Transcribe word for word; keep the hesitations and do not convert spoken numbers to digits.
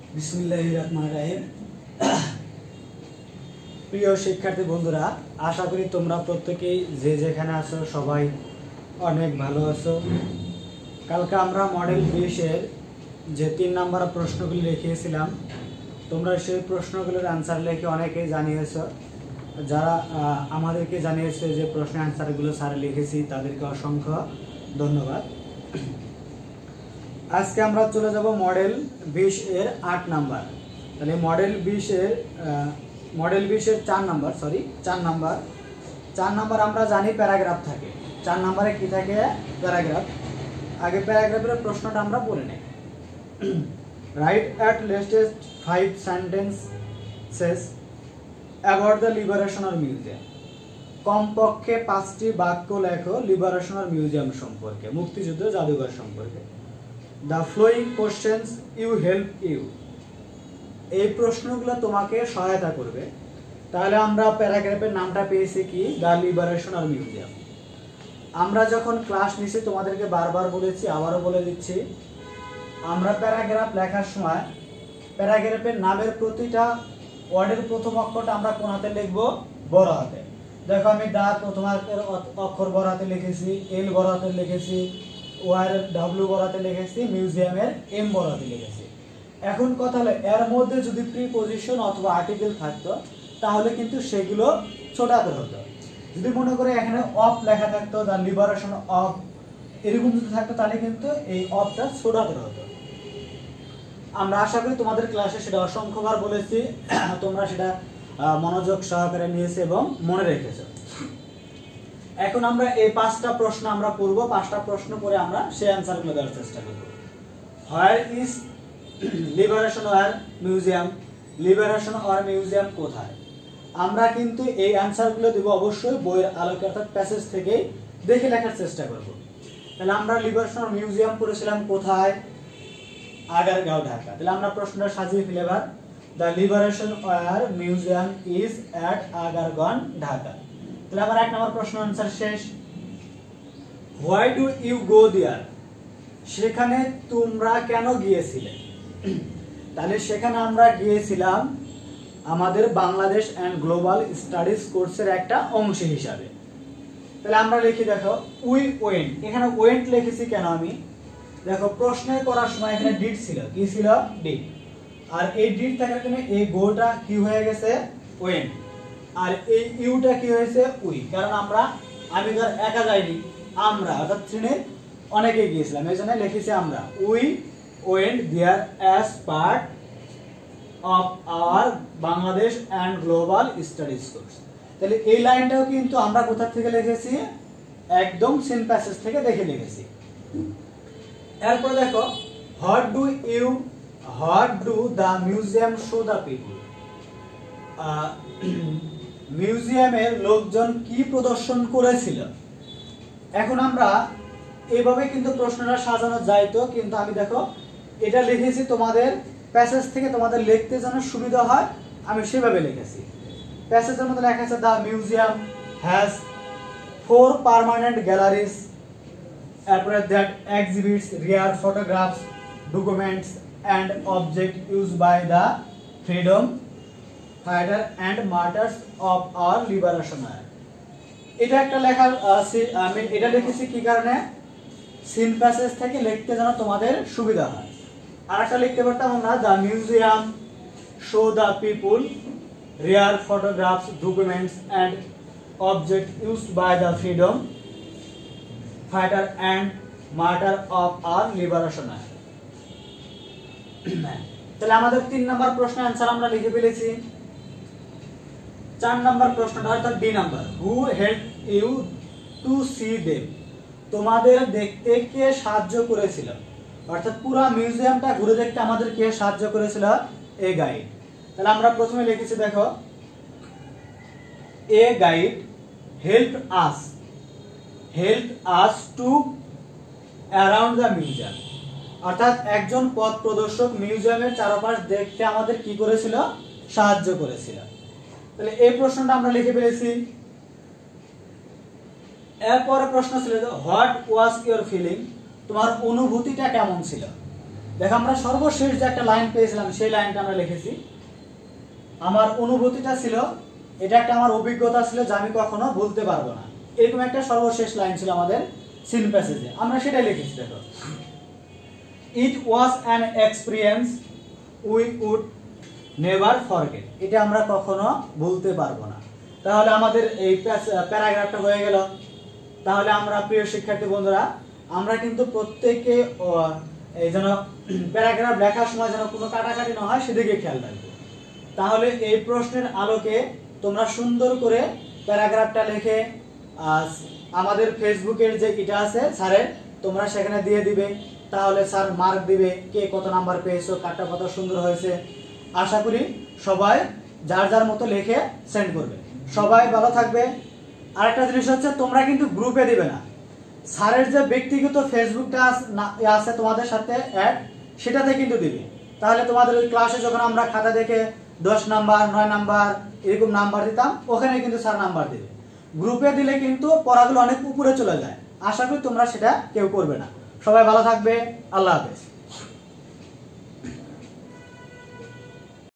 বিসমিল্লাহির রহমানির রহিম। প্রিয় শিক্ষার্থী বন্ধুরা, আশা করি তোমরা প্রত্যেকেই যে যেখানে আছো সবাই অনেক ভালো আছো। কালকে আমরা মডেল বিশ এর যে তিন নম্বর প্রশ্নগুলি লিখিয়েছিলাম, তোমরা সেই প্রশ্নগুলোর অ্যান্সার লিখে অনেকেই জানিয়েছো। যারা আমাদেরকে জানিয়েছে যে প্রশ্নের অ্যান্সারগুলো স্যার লিখেছি, তাদেরকে অসংখ্য ধন্যবাদ। আজকে আমরা চলে যাব মডেল বিশ এর আট নাম্বার। তাহলে মডেল বিশ এর মডেল বিশ এর চার নাম্বার সরি চার নাম্বার চার নাম্বার আমরা জানি প্যারাগ্রাফ থাকে। চার নাম্বারে কি থাকে? প্যারাগ্রাফ। আগে প্যারাগ্রাফের প্রশ্নটা আমরা পড়ে নেই। Write at latest five sentences about the liberational museum. কমপক্ষে পাঁচটি বাক্য লেখো লিবারেশনাল মিউজিয়াম সম্পর্কে, মুক্তিযুদ্ধ জাদুঘর সম্পর্কে। The flowing questions you help you, এই প্রশ্নগুলো তোমাকে সহায়তা করবে। তাহলে আমরা প্যারাগ্রাফের নামটা পেয়েছি কি? The liberational museum. আমরা যখন ক্লাস নিছি তোমাদেরকে বারবার বলেছি, আবারও বলে দিচ্ছি, আমরা প্যারাগ্রাফ লেখার সময় প্যারাগ্রাফের নামের প্রতিটা ওয়ার্ডের প্রথম অক্ষরটা আমরা কোন হাতে লিখবো? বড় হাতে। দেখো আমি দা প্রথম অক্ষর বড় হাতে লিখেছি, এল বড় হাতে লিখেছি, ওয়ার ডাব্লিউ বড় হাতে লিখেছি, মিউজিয়ামের এম বড় হাতে লিখেছি। এখন কথা হলো, এর মধ্যে যদি প্রিপজিশন অথবা আর্টিকেল থাকতো তাহলে কিন্তু সেগুলো ছোট হাতে হতো। যদি মনে করে এখানে অফ লেখা থাকতো, দ্য লিবারেশন অফ, এরকম যদি থাকতো তাহলে কিন্তু এই অফটা ছোট হাতে হতো। আমরা আশা করি তোমাদের ক্লাসে সেটা অসংখ্যবার বলেছি, তোমরা সেটা মনোযোগ সহকারে নিয়েছো এবং মনে রেখেছো। এখন আমরা এই পাঁচটা প্রশ্ন আমরা পড়ব। পাঁচটা প্রশ্ন পরে আমরা সেই অ্যান্সারগুলো দেওয়ার চেষ্টা করব। Where is liberation war museum, liberation war museum কোথায়? আমরা কিন্তু এই অ্যান্সারগুলো দেব অবশ্যই বইয়ের আলোকে অর্থাৎ প্যাসেজ থেকে দেখে লেখার চেষ্টা করব। তাহলে আমরা লিবারেশন মিউজিয়াম পড়েছিলাম কোথায়? আগারগাঁও, ঢাকা। তাহলে আমরা প্রশ্নটা সাজিয়ে ফেলে এবার। The liberation war museum is at Agargaon, Dhaka. তাহলে আমার এক নম্বর প্রশ্ন আনসার শেষ। Why do you go there, সেখানে তোমরা কেন গিয়েছিলে? তাহলে সেখানে আমরা গিয়েছিলাম আমাদের বাংলাদেশ এন্ড গ্লোবাল স্টাডিজ কোর্সের একটা অংশ হিসাবে। তাহলে আমরা লিখি, দেখো উই ওয়েন্ট। এখানে ওয়েন্ট লিখেছি কেন আমি? দেখো প্রশ্নে করার সময় এখানে ডিড ছিল, কি ছিল? ডিড। আর এই ডিড থাকার কারণে এই গোটা কি হয়ে গেছে? ওয়েন্ট। আর এই ইউটা কি হয়েছে? উই। কারণ আমরা আমি ধর একা যাইনি, আমরা অর্থাৎ শ্রেণীর অনেকে গিয়েছিলাম, এই জন্য লিখেছি আমরা। We went there as part of our Bangladesh and global studies course. তাহলে এই লাইনটাও কিন্তু আমরা কোথা থেকে লিখেছি? একদম সিন প্যাসেজ থেকে দেখে লিখেছি। এরপর দেখো, what do you what do the museum show the people, মিউজিয়ামের লোকজন কি প্রদর্শন করেছিল? এখন আমরা এইভাবে কিন্তু প্রশ্নটা সাজানো যাইতো, কিন্তু আমি দেখো এটা লিখেছি তোমাদের প্যাসেজ থেকে, তোমাদের লিখতে যেন সুবিধা হয় আমি সেভাবে লিখেছি। প্যাসেজের মধ্যে লেখা আছে, the museum has four permanent galleries এরপরে that exhibits rare photographs, documents and object used by the freedom fighter and martyrs of our liberation. এটা একটা লেখার আমি এটা লিখেছি কি কারণে? সিন প্যাসেজ থেকে লিখতে যেন তোমাদের সুবিধা হয়। আর একটা লিখতে পারতাম আমরা, the museum show the people rare photographs, documents and object used by the freedom fighter and martyr of our liberation. তাহলে আমাদের তিন নম্বর প্রশ্নের অ্যান্সার আমরা লিখে ফেলেছি। চার নাম্বার প্রশ্নটা অর্থাৎ D number, who help you to see them, তোমাদের দেখতে কে সাহায্য করেছিল? অর্থাৎ পুরো মিউজিয়ামটা ঘুরে দেখতে আমাদের কে সাহায্য করেছিল? A guide. তাহলে আমরা প্রথমে লিখেছি, দেখো a guide help us help us to around the museum, অর্থাৎ একজন পথ প্রদর্শক মিউজিয়ামের চারপাশ দেখতে আমাদের কি করেছিল? সাহায্য করেছিল। তাহলে এই প্রশ্নটা আমরা লিখে ফেলেছি। এরপরে প্রশ্ন ছিল, হোয়াট ওয়াজ ইউর ফিলিং, তোমার অনুভূতিটা কেমন ছিল? দেখো আমরা সর্বশেষ যে একটা লাইন পেয়েছিলাম সেই লাইনটা আমরা লিখেছি। আমার অনুভূতিটা ছিল, এটা একটা আমার অভিজ্ঞতা ছিল যে আমি কখনো ভুলতে পারবো না, এরকম একটা সর্বশেষ লাইন ছিল আমাদের সিন প্যাসেজে, আমরা সেটাই লিখেছি। দেখো, it was an experience we would never forget, এটা আমরা কখনো ভুলতে পারবো না। তাহলে আমাদের এই প্যারাগ্রাফটা হয়ে গেল। তাহলে আমরা প্রিয় শিক্ষার্থী বন্ধুরা, আমরা কিন্তু প্রত্যেকে এই যেন প্যারাগ্রাফ লেখার সময় যেন কোনো কাটাকাটি না হয় সেদিকে খেয়াল রাখবো। তাহলে এই প্রশ্নের আলোকে তোমরা সুন্দর করে প্যারাগ্রাফটা লিখে আমাদের ফেসবুকের যে এটা আছে স্যারের, তোমরা সেখানে দিয়ে দিবে। তাহলে স্যার মার্ক দিবে কে কত নাম্বার পেয়েছো, কাটা কত সুন্দর হয়েছে। আশা করি সবাই যার যার মতো লিখে সেন্ড করবে। সবাই ভালো থাকবে। আরেকটা জিনিস হচ্ছে, তোমরা কিন্তু গ্রুপে দিবে না, স্যারের যে ব্যক্তিগত ফেসবুকটা আছে তোমাদের সাথে অ্যাড, সেটাতে কিন্তু দিবে। তাহলে তোমাদের ওই ক্লাসে যখন আমরা খাতা দেখে দশ নাম্বার নয় নাম্বার এরকম নাম্বার দিতাম, ওখানে কিন্তু স্যার নাম্বার দিবে। গ্রুপে দিলে কিন্তু পড়াগুলো অনেক উপরে চলে যায়। আশা করি তোমরা সেটা কেউ করবে না। সবাই ভালো থাকবে। আল্লাহ হাফেজ।